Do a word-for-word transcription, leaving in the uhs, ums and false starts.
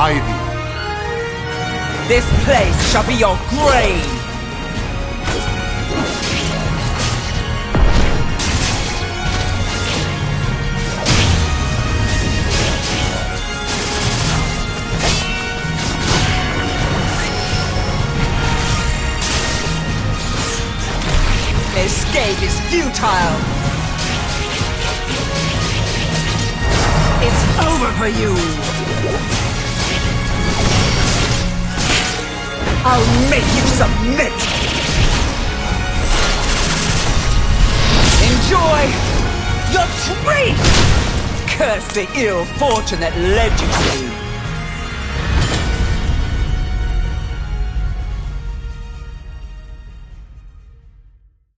Ivy. This place shall be your grave! Escape is futile! It's over for you! I'll make you submit! Enjoy your treat! Curse the ill fortune that led you to me!